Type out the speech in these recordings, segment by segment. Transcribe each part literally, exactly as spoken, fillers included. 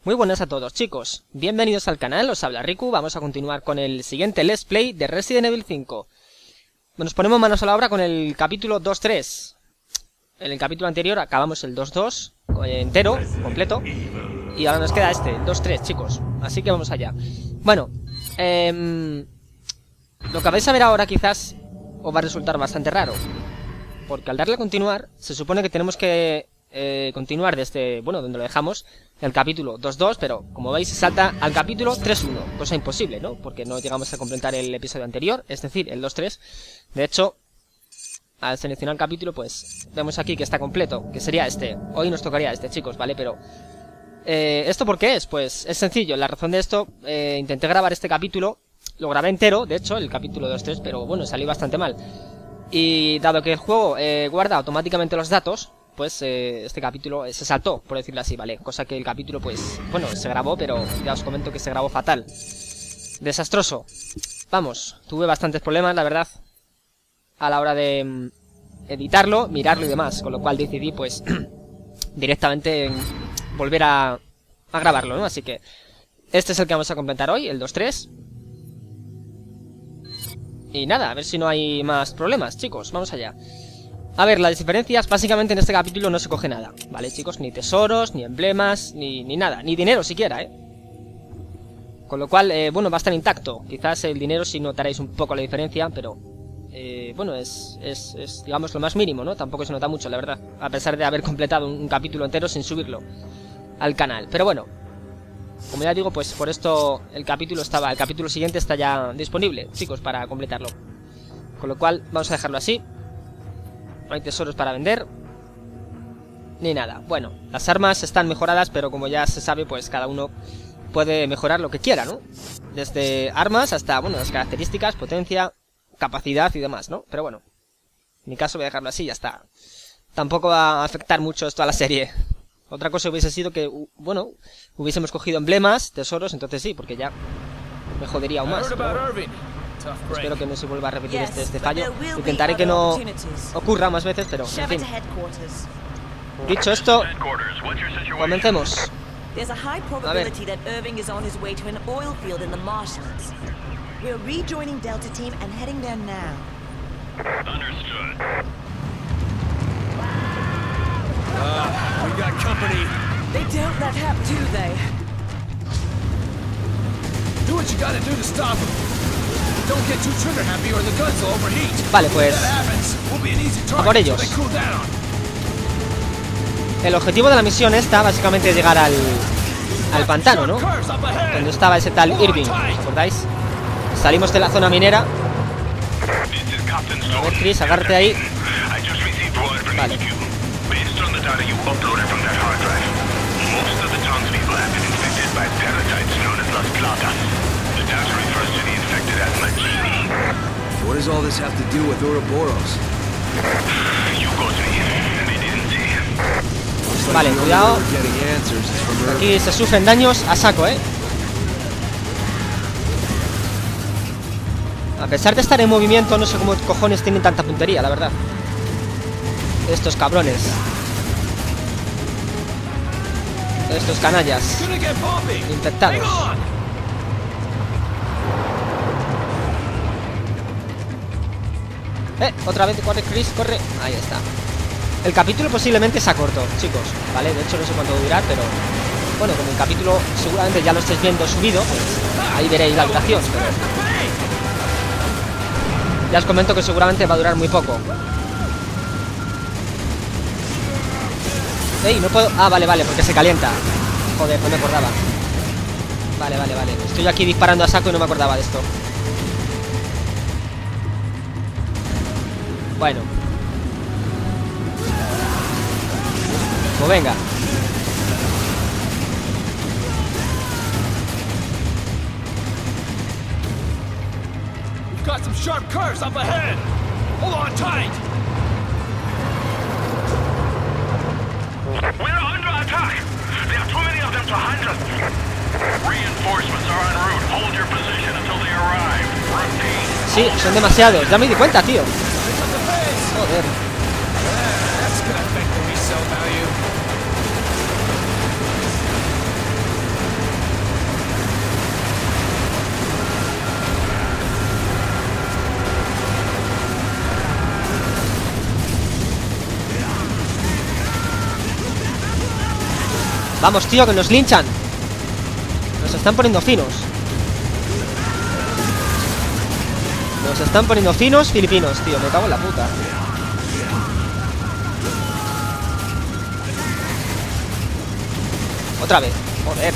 Muy buenas a todos, chicos, bienvenidos al canal, os habla Riku. Vamos a continuar con el siguiente Let's Play de Resident Evil cinco. Nos ponemos manos a la obra con el capítulo dos tres. En el capítulo anterior acabamos el dos dos entero, completo, y ahora nos queda este, el dos tres, chicos. Así que vamos allá. Bueno, eh, lo que vais a ver ahora quizás os va a resultar bastante raro, porque al darle a continuar, se supone que tenemos que eh, continuar desde, bueno, donde lo dejamos, el capítulo dos dos, pero como veis se salta al capítulo tres uno, cosa imposible, ¿no? Porque no llegamos a completar el episodio anterior, es decir, el dos tres. De hecho, al seleccionar el capítulo, pues vemos aquí que está completo, que sería este. Hoy nos tocaría este, chicos, ¿vale? Pero eh, ¿esto por qué es? Pues es sencillo. La razón de esto, eh, intenté grabar este capítulo, lo grabé entero, de hecho, el capítulo dos tres, pero bueno, salió bastante mal. Y dado que el juego eh, guarda automáticamente los datos, pues eh, este capítulo eh, se saltó, por decirlo así, ¿vale? Cosa que el capítulo, pues, bueno, se grabó, pero ya os comento que se grabó fatal. Desastroso. Vamos, tuve bastantes problemas, la verdad, a la hora de mm, editarlo, mirarlo y demás, con lo cual decidí, pues, directamente volver a, a grabarlo, ¿no? Así que este es el que vamos a completar hoy, el dos tres. Y nada, a ver si no hay más problemas, chicos, vamos allá. A ver, las diferencias, básicamente en este capítulo no se coge nada, ¿vale, chicos? Ni tesoros, ni emblemas, ni, ni nada, ni dinero siquiera, ¿eh? Con lo cual, eh, bueno, va a estar intacto. Quizás el dinero sí notaréis un poco la diferencia, pero eh, bueno, es, es, es, digamos, lo más mínimo, ¿no? Tampoco se nota mucho, la verdad, a pesar de haber completado un, un capítulo entero sin subirlo al canal. Pero bueno, como ya digo, pues por esto el capítulo estaba, el capítulo siguiente está ya disponible, chicos, para completarlo. Con lo cual, vamos a dejarlo así. No hay tesoros para vender ni nada. Bueno, las armas están mejoradas, pero como ya se sabe, pues cada uno puede mejorar lo que quiera, ¿no? Desde armas hasta, bueno, las características, potencia, capacidad y demás, ¿no? Pero bueno, en mi caso voy a dejarlo así y ya está. Tampoco va a afectar mucho esto a la serie. Otra cosa hubiese sido que, bueno, hubiésemos cogido emblemas, tesoros, entonces sí, porque ya me jodería aún más, ¿no? Espero que no se vuelva a repetir este, este fallo. Intentaré que no ocurra más veces, pero en fin. Dicho esto, comencemos. A ver. Vale, pues a por ellos. El objetivo de la misión esta básicamente es llegar al, al pantano, ¿no? Donde estaba ese tal Irving, ¿os acordáis? Salimos de la zona minera. A ver, Chris, agárrate ahí. Vale. What does all this have to do with Ouroboros? Vale, cuidado. Aquí se sufren daños a saco, ¿eh? A pesar de estar en movimiento, no sé cómo cojones tienen tanta puntería, la verdad. Estos cabrones. Estos canallas infectados. Eh, otra vez, corre Chris, corre. Ahí está. El capítulo posiblemente sea corto, chicos, ¿vale? De hecho no sé cuánto durar, pero bueno, como el capítulo seguramente ya lo estáis viendo subido, pues ahí veréis la duración, pero ya os comento que seguramente va a durar muy poco. Ey, no puedo... Ah, vale, vale, porque se calienta. Joder, no me acordaba. Vale, vale, vale. Estoy aquí disparando a saco y no me acordaba de esto. Bueno. Pues venga. We've got some sharp curves up ahead. Hold on tight. We're under attack. There are too many of them to handle. Reinforcements are en route. Hold your position until they arrive. Repeat. Sí, son demasiados. Ya me di cuenta, tío. Joder. That's gonna affect the resale value. Vamos, tío, que nos linchan. Nos están poniendo finos. Nos están poniendo finos filipinos, tío. Me cago en la puta. Otra vez. Joder.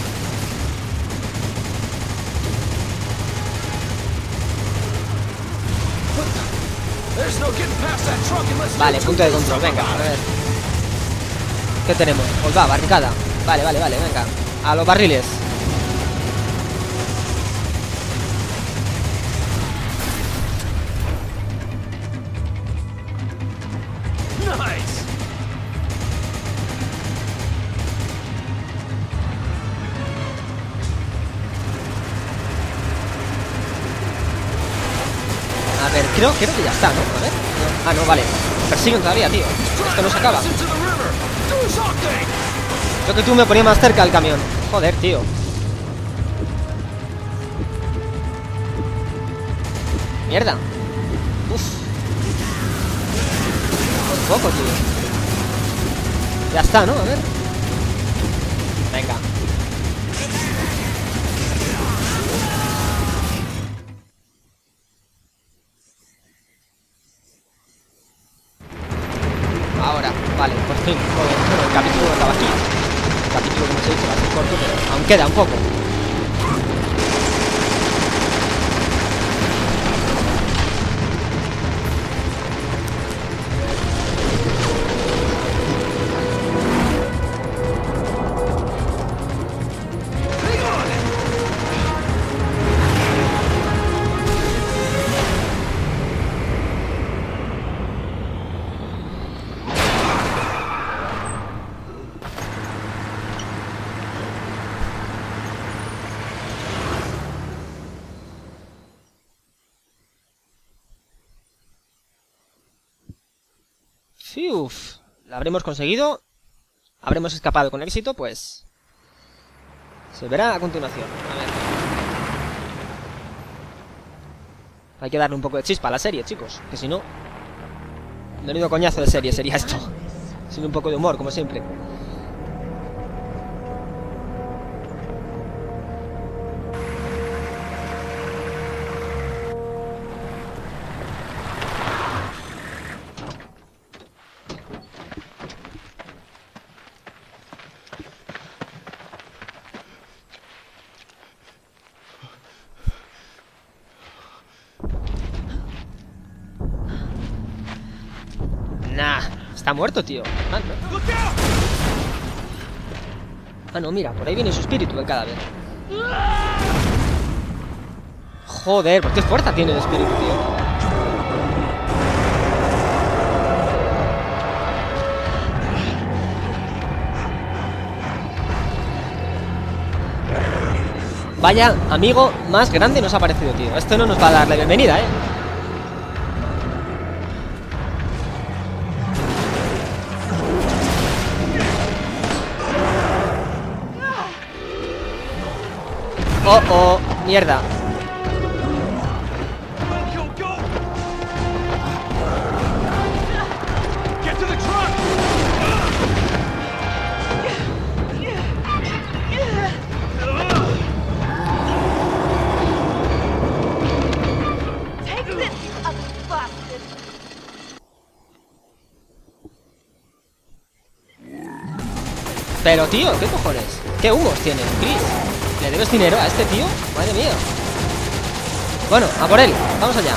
Vale, punto de control. Venga, a ver. ¿Qué tenemos? Pues va, barricada. Vale, vale, vale, venga. A los barriles. A ver, creo, creo que ya está, ¿no? A ver. Ah, no, vale. Persiguen todavía, tío. Esto no se acaba. Creo que tú me ponías más cerca al camión. Joder, tío. Mierda. Uf. Un poco, tío. Ya está, ¿no? A ver. Venga. Ahora, vale, por fin. Joder, bueno, el capítulo acaba aquí. El capítulo, como os he dicho, va a ser corto, pero aún queda un poco. Uf, la habremos conseguido. Habremos escapado con éxito, pues se verá a continuación. A ver. Hay que darle un poco de chispa a la serie, chicos, que si no, menudo coñazo de serie sería esto. Sin un poco de humor, como siempre. Nah, está muerto, tío. Ah, no. Ah, no, mira, por ahí viene su espíritu del cadáver. Joder, ¿por qué fuerza tiene el espíritu, tío? Vaya amigo más grande nos ha parecido, tío. Esto no nos va a dar la bienvenida, eh. Oh, oh, mierda. Pero tío, ¿qué cojones? ¿Qué humos tienes, Chris? ¿Le debes dinero a este tío? Madre mía. Bueno, a por él, vamos allá.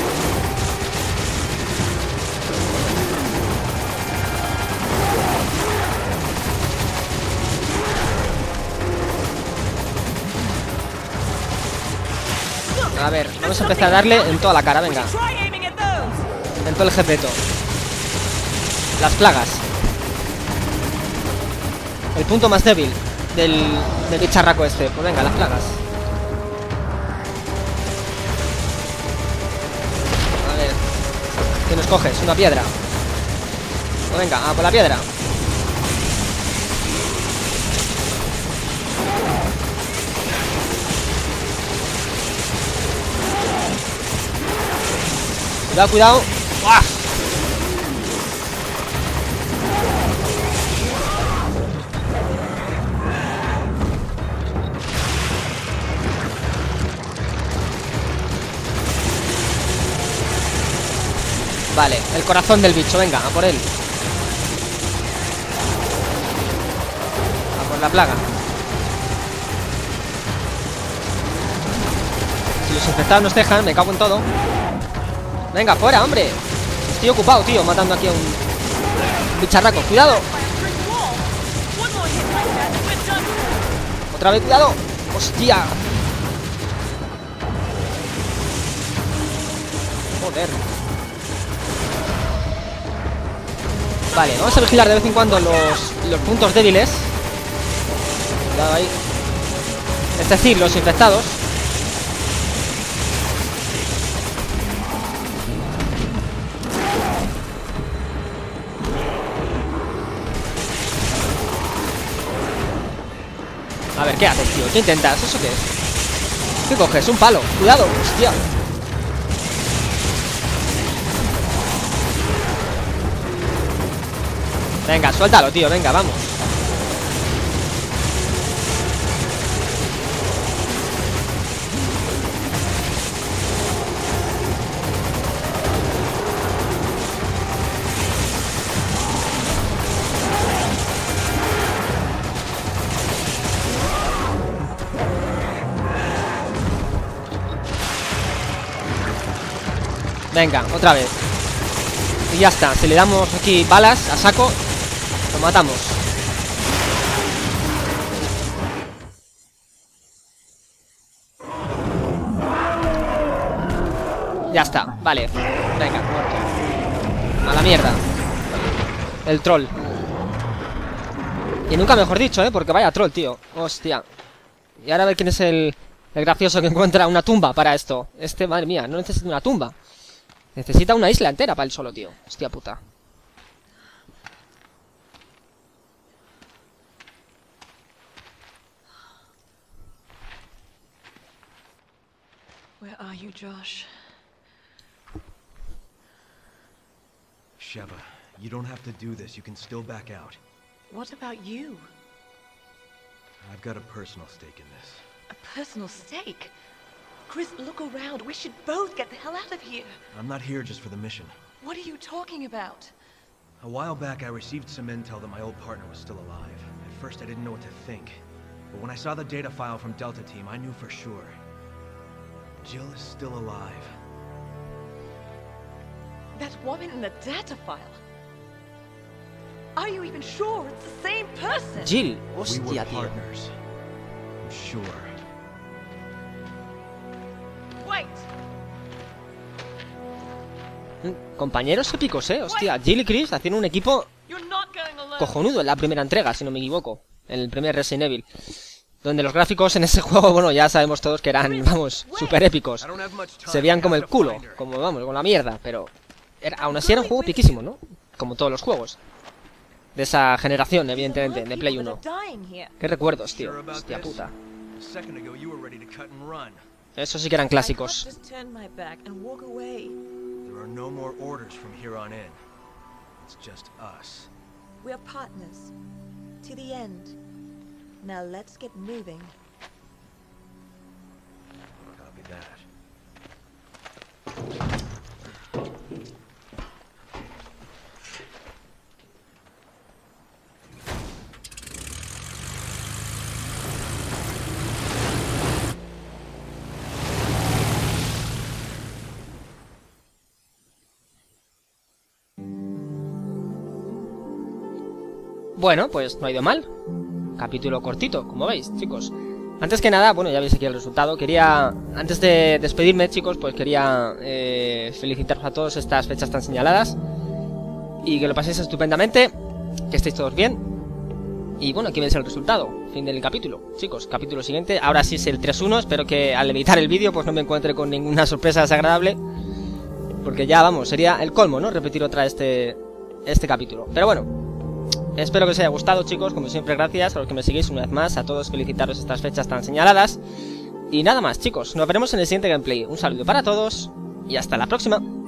A ver, vamos a empezar a darle en toda la cara, venga. En todo el jepeto. Las plagas. El punto más débil del, del bicharraco este. Pues venga, las plagas. A ver. ¿Qué nos coges? Una piedra. Pues venga, a por la piedra. Cuidado, cuidado. ¡Uah! Vale, el corazón del bicho, venga, a por él. A por la plaga. Si los infectados nos dejan, me cago en todo. Venga, fuera, hombre. Estoy ocupado, tío, matando aquí a un bicharraco. Cuidado. Otra vez, cuidado. Hostia. Joder. Vale, vamos a vigilar de vez en cuando los, los puntos débiles. Cuidado ahí. Es decir, los infectados. A ver, ¿qué haces, tío? ¿Qué intentas? ¿Eso qué es? ¿Qué coges? Un palo. Cuidado, hostia. Venga, suéltalo, tío, venga, vamos. Venga, otra vez. Y ya está, si le damos aquí balas a saco, lo matamos. Ya está, vale. Venga, muerto. A la mierda. El troll. Y nunca mejor dicho, ¿eh? Porque vaya troll, tío. Hostia. Y ahora a ver quién es el, el gracioso que encuentra una tumba para esto. Este, madre mía, no necesita una tumba. Necesita una isla entera para él solo, tío. Hostia puta. Where are you, Josh? Sheva, you don't have to do this. You can still back out. What about you? I've got a personal stake in this. A personal stake? Chris, look around. We should both get the hell out of here. I'm not here just for the mission. What are you talking about? A while back, I received some intel that my old partner was still alive. At first, I didn't know what to think. But when I saw the data file from Delta Team, I knew for sure. Jill is still alive. That woman in the data file? Are you even sure it's the same person? Jill, We hostia, were tío. partners. I'm sure. Wait! Compañeros épicos, eh. Hostia, Jill y Chris hacían un equipo You're not going alone. cojonudo en la primera entrega, si no me equivoco. En el primer Resident Evil. Donde los gráficos en ese juego, bueno, ya sabemos todos que eran, vamos, súper épicos. I don't have much time. Se veían I como have el to culo, find her. como, vamos, con la mierda, pero... Era, aún así era un juego piquísimo, ¿no? Como todos los juegos. De esa generación, evidentemente, de Play uno. Qué recuerdos, tío. Sure about Hostia this? puta. A second ago, you were ready to cut and run. Esos sí que eran clásicos. I can't just turn my back and walk away. There are no more orders from here on in. It's just us. We're partners. To the end. Now let's get moving. Copy that. Bueno, pues no ha ido mal. Capítulo cortito, como veis, chicos. Antes que nada, bueno, ya veis aquí el resultado. Quería, antes de despedirme, chicos, pues quería eh, felicitaros a todos estas fechas tan señaladas. Y que lo paséis estupendamente. Que estéis todos bien. Y bueno, aquí veis el resultado. Fin del capítulo, chicos. Capítulo siguiente. Ahora sí es el tres uno. Espero que al editar el vídeo pues no me encuentre con ninguna sorpresa desagradable. Porque ya, vamos, sería el colmo, ¿no? Repetir otra este, este capítulo. Pero bueno. Espero que os haya gustado, chicos, como siempre gracias a los que me seguís una vez más, a todos felicitaros estas fechas tan señaladas. Y nada más, chicos, nos veremos en el siguiente gameplay. Un saludo para todos y hasta la próxima.